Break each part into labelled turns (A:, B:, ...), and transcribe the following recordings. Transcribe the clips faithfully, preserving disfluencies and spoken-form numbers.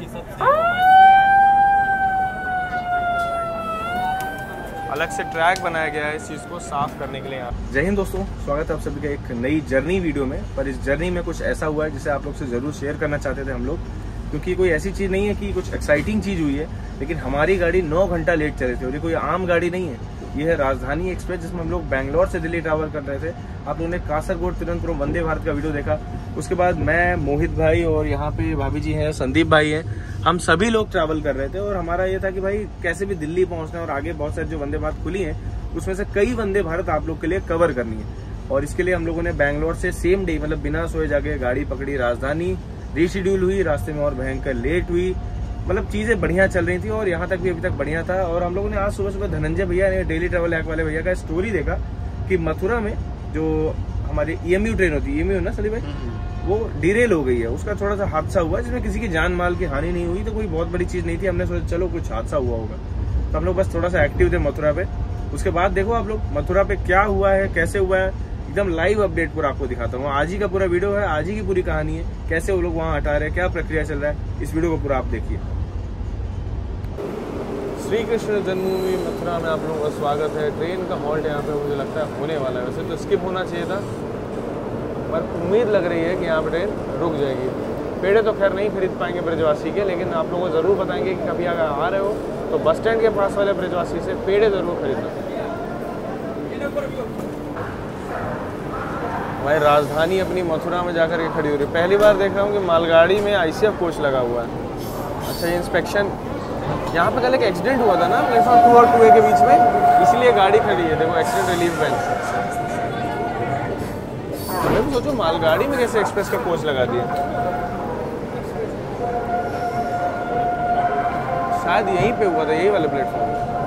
A: अलग से ट्रैक बनाया गया है इस चीज़ को साफ करने के लिए। यहाँ जय हिंद दोस्तों, स्वागत है आप सभी का एक नई जर्नी वीडियो में। पर इस जर्नी में कुछ ऐसा हुआ है जिसे आप लोग से ज़रूर शेयर करना चाहते थे हम लोग, क्योंकि कोई ऐसी चीज़ नहीं है कि कुछ एक्साइटिंग चीज़ हुई है, लेकिन हमारी गाड़ी नौ घंटा लेट चले थे और ये कोई आम गाड़ी नहीं है। ये है राजधानी एक्सप्रेस, जिसमें हम लोग बैंगलोर से दिल्ली ट्रैवल कर रहे थे। आप लोगों ने कासरगोड तिरुवनंतपुरम वंदे भारत का वीडियो देखा। उसके बाद मैं, मोहित भाई और यहाँ पे भाभी जी हैं, संदीप भाई हैं, हम सभी लोग ट्रैवल कर रहे थे। और हमारा ये था कि भाई कैसे भी दिल्ली पहुंचना है और आगे बहुत सारी जो वंदे भारत खुली हैं उसमें से कई वंदे भारत आप लोग के लिए कवर करनी है। और इसके लिए हम लोगों ने बैंगलोर से सेम डे, मतलब बिना सोए जाके गाड़ी पकड़ी, राजधानी रीशेड्यूल हुई, रास्ते में और भयंकर लेट हुई, मतलब चीजें बढ़िया चल रही थी और यहाँ तक भी अभी तक बढ़िया था। और हम लोगों ने आज सुबह सुबह धनंजय भैया ने, डेली ट्रैवल ऐप वाले भैया का स्टोरी देखा कि मथुरा में जो हमारी ईएमयू ट्रेन होती है, ईएमयू ना सली भाई, वो डिरेल हो गई है। उसका थोड़ा सा हादसा हुआ जिसमें किसी की जान माल की हानि नहीं हुई, तो कोई बहुत बड़ी चीज नहीं थी। हमने सोचा चलो कुछ हादसा हुआ होगा, तो हम लोग बस थोड़ा सा एक्टिव थे मथुरा पे। उसके बाद देखो आप लोग मथुरा पे क्या हुआ है, कैसे हुआ है, एकदम लाइव अपडेट पूरा आपको दिखाता हूँ। आज ही का पूरा वीडियो है, आज ही की पूरी कहानी है, कैसे वो लोग वहाँ हटा रहे हैं, क्या प्रक्रिया चल रहा है, इस वीडियो को पूरा आप देखिए। श्री कृष्ण जन्मभूमि मथुरा में आप लोगों का स्वागत है। ट्रेन का हॉल्ट यहाँ पे मुझे लगता है होने वाला है, वैसे तो स्किप होना चाहिए था, पर उम्मीद लग रही है कि यहाँ पर ट्रेन रुक जाएगी। पेड़े तो खैर नहीं खरीद पाएंगे ब्रजवासी के, लेकिन आप लोगों को ज़रूर बताएंगे कि कभी अगर आ रहे हो तो बस स्टैंड के पास वाले ब्रजवासी से पेड़े ज़रूर खरीदना। भाई राजधानी अपनी मथुरा में जाकर के खड़ी हो रही है। पहली बार देख रहा हूँ कि मालगाड़ी में आईसीएफ कोच लगा हुआ है। अच्छा, ये इंस्पेक्शन, यहाँ पे कल एक एक्सीडेंट हुआ था ना प्लेटफॉर्म टू और टू ए के बीच में, इसलिए गाड़ी खड़ी है। देखो एक्सीडेंट रिलीफ वैन। मैं भी सोचो मालगाड़ी में कैसे एक्सप्रेस का कोच लगा दिया। शायद यहीं पे हुआ था, यही वाले प्लेटफॉर्म।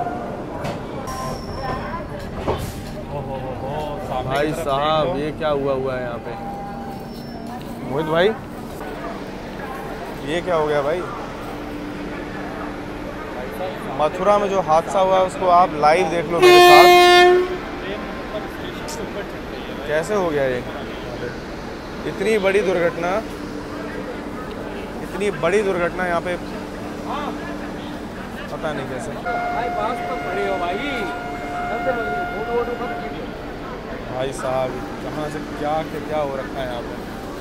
A: भाई साहब ये क्या हुआ हुआ है यहाँ पे? मोहित भाई ये क्या हो गया भाई? मथुरा में जो हादसा हुआ है उसको आप लाइव देख लो मेरे साथ। कैसे हो गया ये? इतनी बड़ी दुर्घटना, इतनी बड़ी दुर्घटना यहाँ पे, पता नहीं कैसे। भाई साहब कहाँ से क्या के क्या हो रखा है यहाँ पे।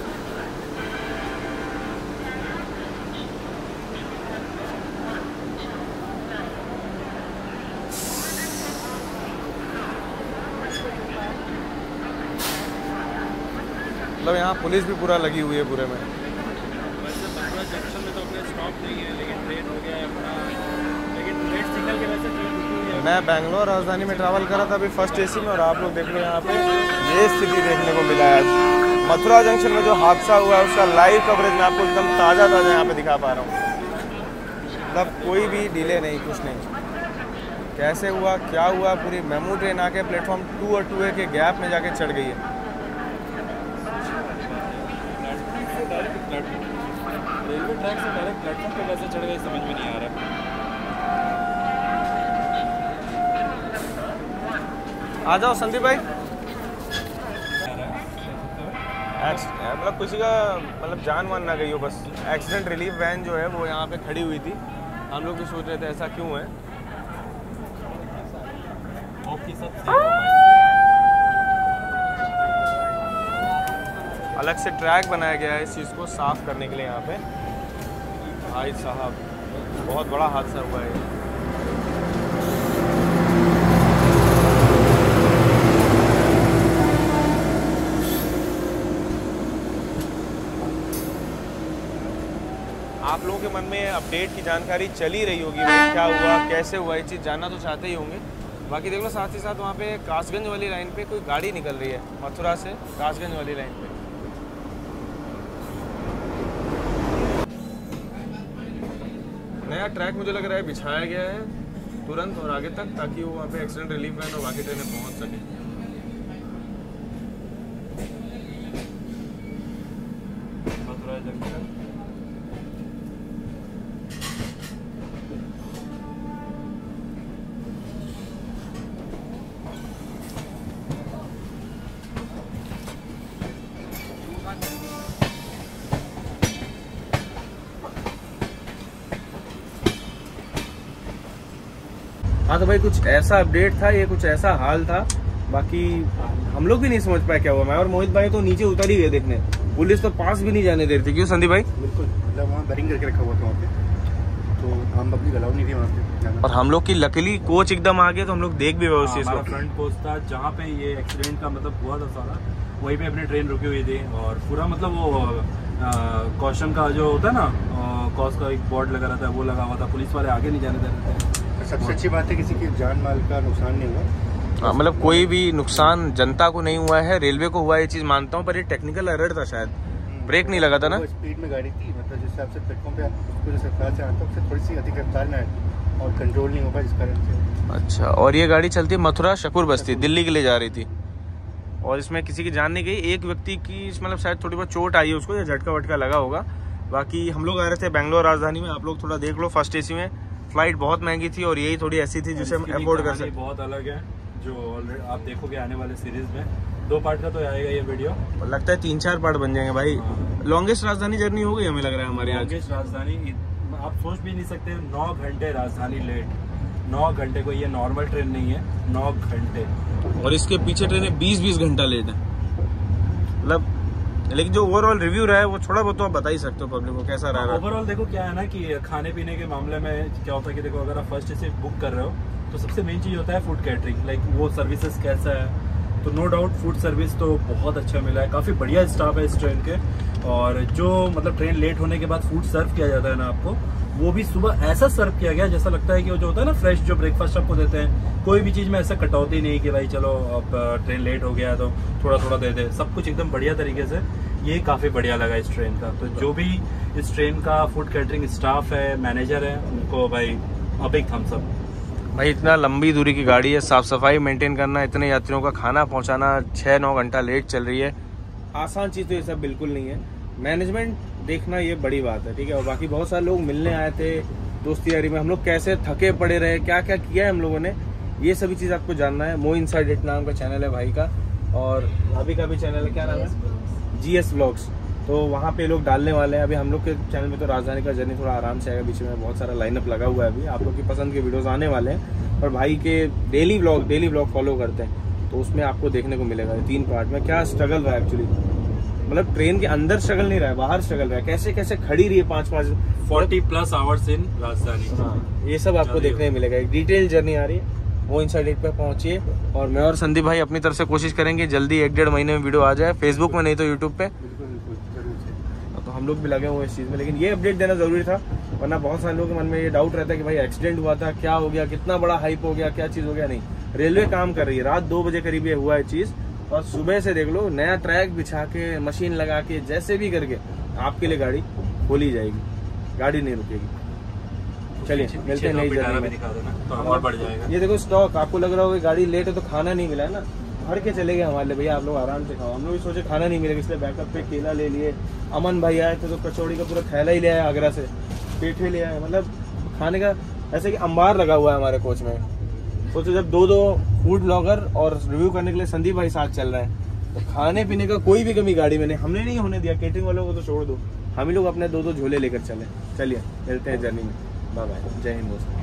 A: मतलब यहाँ पुलिस भी पूरा लगी हुई है पूरे में।
B: वैसे मथुरा जंक्शन में तो अपने स्टॉप नहीं है, लेकिन ट्रेन हो गया है अपना, लेकिन रेड सिग्नल के वजह से ट्रेन रुकी हुई है।
A: मैं बैंगलोर राजधानी में ट्रैवल कर रहा था अभी फर्स्ट एसी में, और आप लोग देख लो यहाँ पे ये स्थिति देखने को मिला है। मथुरा जंक्शन में जो हादसा हुआ है उसका लाइव कवरेज मैं आपको एकदम ताज़ा ताज़ा यहाँ पे दिखा पा रहा हूँ। मतलब कोई भी डिले नहीं, कुछ नहीं। कैसे हुआ, क्या हुआ, पूरी मेमू ट्रेन आके प्लेटफॉर्म टू और टू ए के गैप में जाके चढ़ गई है।
B: रेलवे ट्रैक से डायरेक्ट प्लेटफॉर्म पे कैसे चढ़ गए समझ में नहीं आ रहा।
A: आ जाओ संदीप भाई। मतलब किसी का मतलब जान मान ना गई हो, बस एक्सीडेंट रिलीफ वैन जो है वो यहाँ पे खड़ी हुई थी। हम लोग भी सोच रहे थे ऐसा क्यों है। अलग से ट्रैक बनाया गया है इस चीज़ को साफ करने के लिए यहाँ पे। भाई साहब बहुत बड़ा हादसा हुआ है। आप लोगों के मन में अपडेट की जानकारी चली रही होगी, भाई क्या हुआ, कैसे हुआ, ये चीज़ जानना तो चाहते ही होंगे। बाकी देख लो साथ ही साथ वहाँ पे कासगंज वाली लाइन पे कोई गाड़ी निकल रही है, मथुरा से कासगंज वाली लाइन पे। नया ट्रैक मुझे लग रहा है बिछाया गया है तुरंत और आगे तक, ताकि वो वहाँ पे एक्सीडेंट रिलीफ वैन और बाकी ट्रेनें पहुँच सके।
B: मथुरा जंक्शन
A: हाँ तो भाई कुछ ऐसा अपडेट था, ये कुछ ऐसा हाल था, बाकी हम लोग भी नहीं समझ पाए क्या हुआ। मैं और मोहित भाई तो नीचे उतर ही गए देखने, पुलिस तो पास भी नहीं जाने दे रही थी। क्यों संदीप भाई?
C: बिल्कुल, मतलब वहाँ बैरिंग करके रखा हुआ था वहाँ पे, तो हम पब्लिक अलाउ नहीं थी वहाँ पे जाना।
A: और हम लोग की लकीली कोच एकदम आ गया तो हम लोग देख भी हुए उस चीज को।
B: फ्रंट कोच था जहाँ पे ये एक्सीडेंट का मतलब हुआ था सारा, वहीं पे अपनी ट्रेन रुकी हुई थी और पूरा मतलब वो कॉशन का जो होता है ना, कॉस का एक बोर्ड लगा रहता है वो लगा हुआ था, पुलिस वाले आगे नहीं जाने दे रहे थे।
C: सबसे अच्छी बात है किसी की जान माल का नुकसान नहीं हुआ,
A: मतलब कोई भी नुकसान जनता को नहीं हुआ है, रेलवे को हुआ ये चीज मानता हूँ, पर ये टेक्निकल एरर था शायद, ब्रेक नहीं लगा था ना।
C: स्पीड में गाड़ी थी, मतलब जिस हिसाब से प्लेटफॉर्म पे आपको जैसे रफ्तार से आता है थोड़ी सी अधिक रफ्तार में आई और कंट्रोल नहीं हो पाया जिस कारण से।
A: अच्छा, और ये गाड़ी चलती मथुरा शकूर बस्ती दिल्ली के लिए जा रही थी और इसमें किसी की जान नहीं गई। एक व्यक्ति की मतलब शायद थोड़ी बहुत चोट आई है उसको, या झटका वटका लगा होगा। बाकी हम लोग आ रहे थे बेंगलोर राजधानी में, आप लोग थोड़ा देख लो, फर्स्ट एसी में। फ्लाइट बहुत महंगी थी और यही थोड़ी ऐसी थी जिसे हम अफोर्ड कर सकते।
B: बहुत अलग है जो ऑलरेडी आप देखोगे आने वाले सीरीज में, दो पार्ट का तो आएगा ये वीडियो,
A: लगता है तीन चार पार्ट बन जाएंगे भाई। लॉन्गेस्ट राजधानी जर्नी हो गई हमें लग रहा है हमारे यहाँ।
B: लॉन्गेस्ट राजधानी आप सोच भी नहीं सकते, नौ घंटे राजधानी लेट, नौ घंटे को, ये नॉर्मल ट्रेन नहीं है, नौ घंटे।
A: और इसके पीछे ट्रेन बीस बीस घंटा लेट है मतलब। लेकिन जो ओवरऑल रिव्यू रहा है वो थोड़ा बहुत तो आप बता ही सकते हो पब्लिक को कैसा रहा है।
B: ओवरऑल देखो क्या है ना कि खाने पीने के मामले में क्या होता है कि देखो अगर आप फर्स्ट से बुक कर रहे हो तो सबसे मेन चीज होता है फूड कैटरिंग, लाइक वो सर्विसेज कैसा है। तो नो डाउट फूड सर्विस तो बहुत अच्छा मिला है, काफी बढ़िया स्टाफ है इस ट्रेन के। और जो मतलब ट्रेन लेट होने के बाद फूड सर्व किया जाता है ना आपको, वो भी सुबह ऐसा सर्व किया गया जैसा लगता है कि वो जो होता है ना फ्रेश जो ब्रेकफास्ट आपको देते हैं, कोई भी चीज में ऐसा कटौती नहीं कि भाई चलो अब ट्रेन लेट हो गया तो थोड़ा थोड़ा दे दे, सब कुछ एकदम बढ़िया तरीके से। ये काफी बढ़िया लगा इस ट्रेन का। तो जो भी इस ट्रेन का फूड कैटरिंग स्टाफ है, मैनेजर है, उनको भाई अ बिग थम्स अप।
A: भाई इतना लंबी दूरी की गाड़ी है, साफ सफाई मेंटेन करना, इतने यात्रियों का खाना पहुंचाना, छह नौ घंटा लेट चल रही है, आसान चीज तो ये सब बिल्कुल नहीं है। मैनेजमेंट देखना ये बड़ी बात है, ठीक है। और बाकी बहुत सारे लोग मिलने आए थे दोस्ती यारी में, हम लोग कैसे थके पड़े रहे, क्या क्या किया है हम लोगों ने, ये सभी चीज आपको जानना है। मो इनसाइड इट नाम का चैनल है भाई का, और भाभी का भी चैनल है, क्या नाम है, जी एस व्लॉग्स। तो वहाँ पे लोग डालने वाले हैं। अभी हम लोग के चैनल में तो राजधानी का जर्नी थोड़ा आराम से आएगा, बीच में बहुत सारा लाइनअप लगा हुआ है, अभी आप लोग की पसंद के वीडियोस आने वाले हैं। और भाई के daily vlog daily vlog follow करते हैं तो उसमें आपको देखने को मिलेगा तीन पार्ट में क्या स्ट्रगल रहा है एक्चुअली। मतलब ट्रेन के अंदर स्ट्रगल नहीं रहा है, बाहर स्ट्रगल रहा है, कैसे कैसे खड़ी रही है पांच पांच
B: फोर्टी प्लस आवर्स इन राजधानी।
A: हाँ, ये सब आपको देखने को मिलेगा, एक डिटेल जर्नी आ रही है। वो इनसाइड एट पे पहुंचिए, और मैं और संदीप भाई अपनी तरफ से कोशिश करेंगे जल्दी एक डेढ़ महीने में वीडियो आ जाए, फेसबुक में नहीं तो यूट्यूब पे। तो हम लोग भी लगे हुए इस चीज में, लेकिन ये अपडेट देना जरूरी था, वरना बहुत सारे लोगों के मन में ये डाउट रहता है कि भाई एक्सीडेंट हुआ था, क्या हो गया, कितना बड़ा हाइप हो गया, क्या चीज हो गया। नहीं, रेलवे काम कर रही है, रात दो बजे करीब ये हुआ है चीज, और सुबह से देख लो नया ट्रैक बिछा के, मशीन लगा के, जैसे भी करके आपके लिए गाड़ी खोली जाएगी, गाड़ी नहीं रुकेगी। चलिए मिलते हैं नई जर्नी में,
B: तो और बढ़ जाएगा।
A: ये देखो स्टॉक, आपको लग रहा होगा गाड़ी लेट है तो खाना नहीं मिला है ना, भर के चले गए हमारे लिए, भैया आप लोग आराम से खाओ। हम लोग भी सोचे खाना नहीं मिलेगा, इसलिए बैकअप पे केला ले लिए। अमन भाई आए थे तो कचौड़ी का पूरा थैला ही ले आया आगरा से, पेठे ले आए, मतलब खाने का ऐसे कि अंबार लगा हुआ है हमारे कोच में। सोचो जब दो दो फूड ब्लॉगर और रिव्यू करने के लिए संदीप भाई साथ चल रहे हैं, तो खाने पीने का कोई भी कमी गाड़ी में नहीं, हमने नहीं होने दिया। केटरिंग वालों को तो छोड़ दो, हम ही लोग अपने दो दो झोले लेकर चले। चलिए मिलते हैं जर्नी में, बाय बाय, जय हिंद दोस्तों।